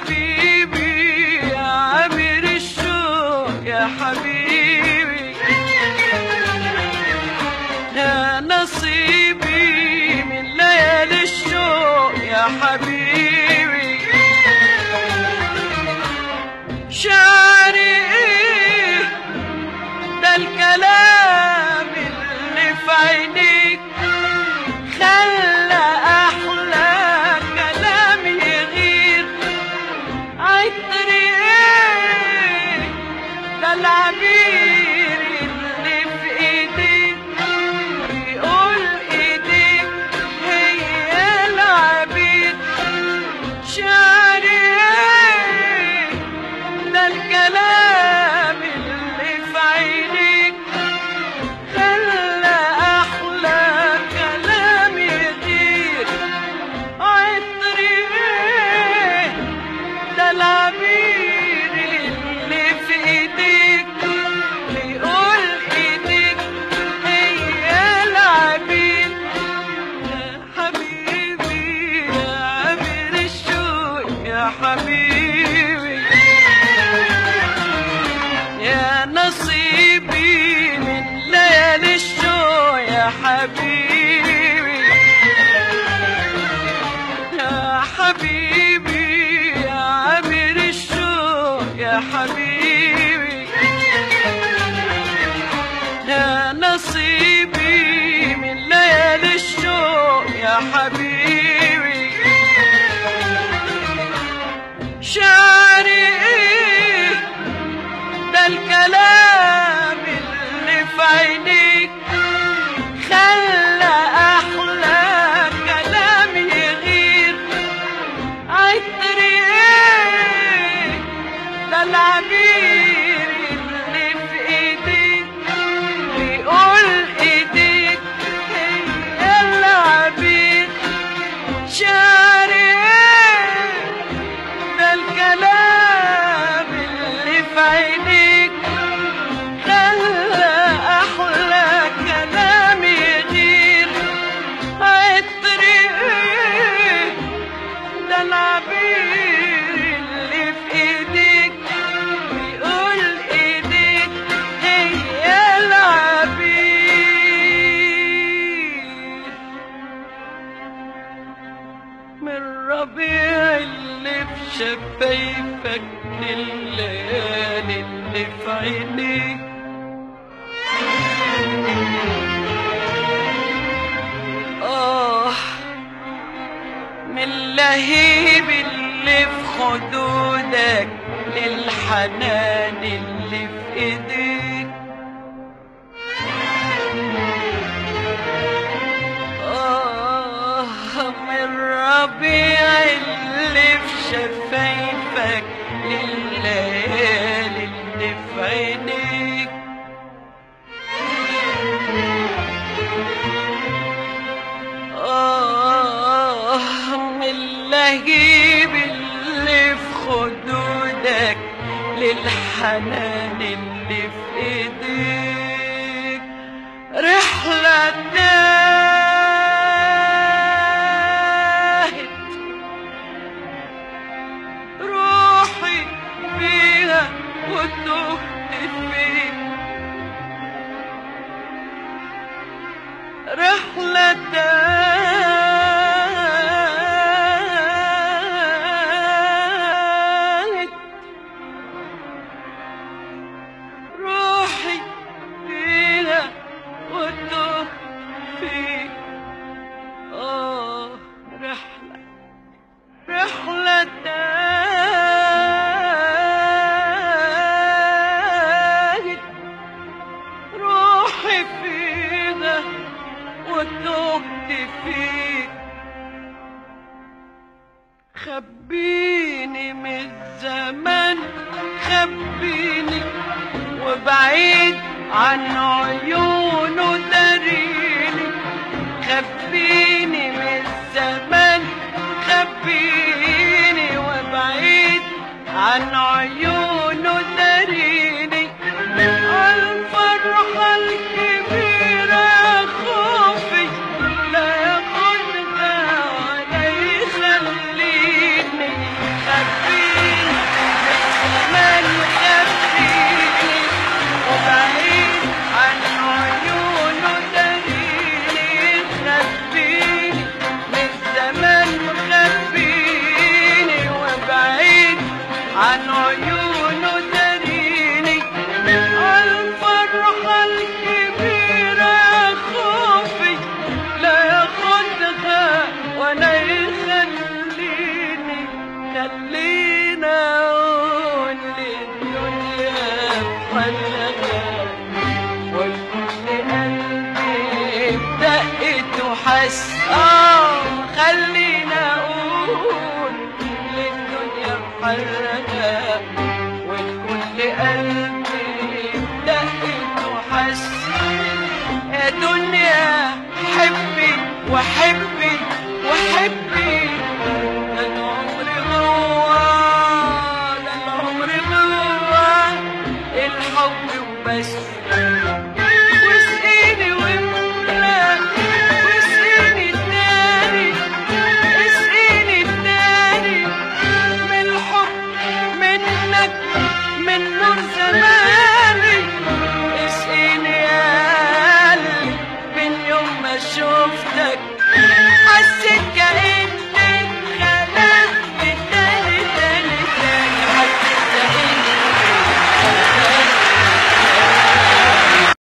حبيبي يا عامر الشوق يا حبيبي، يا نصيبي من ليالي الشوق يا حبيبي. شعري ايه ده الكلام اللي في عينيك خلى احلى كلام يغير. عطري ايه ده العبير اللي في ايديك بيقول ايديك هي العبير. شعري ايه ده الكلام اللي في عينيك خلى احلى كلام يطير. عطري ايه ده العبير اللي في ايديك بيقول ايديك هي العبير. يا حبيبي يا عامر الشوق يا حبيبي، يا نصيبي من ليالي الشوق يا حبيبي. يا حبيبي يا عامر الشوق يا حبيبي، يا نصيبي من ليالي الشوق يا حبيبي. شعري ايه ده الكلام اللي في عينيك خلى احلى كلام يغير. عطري ايه ده العبير اللي في ايديك بيقول ايديك هي العبير. شعري ايه ده الكلام اللي في عينيك خلى احلى كلام يغير. عطري ايه ده العبير اللي في ايديك بيقول ايديك هي العبير. من ربيع اللي في شفايفك لليالي اللي في عينيك من لهيب اللي في خدودك للحنان اللي في ايديك. من ربيع اللي في شفايفك لليالي اللي في عينيك. من لهيب اللي في خدودك للحنان اللي في ايديك. رحلة تاهت روحي فيها وتهت فيك. رحلة تاهت روحي فيها وتهت فيك. رحلة تاهت روحي فيها وتهت فيك. خبيني من الزمان خبيني وبعيد عن عيونه داريني. خبيني من الزمان خبيني وبعيد عن عيونه داريني. الفرحة الكبيرة خوفي لا ياخدها ولا يخليني. خبيني